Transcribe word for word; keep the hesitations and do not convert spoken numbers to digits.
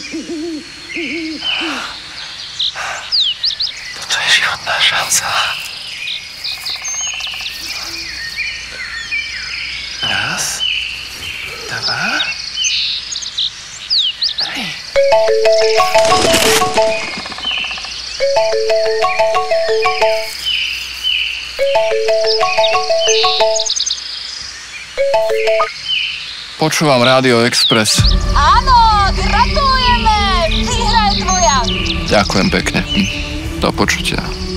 Toto je životná šanca. Raz, dva, tri. Počúvam Rádio Express. Áno, gratulujeme! Výhra je tvoja! Ďakujem pekne. Do počutia.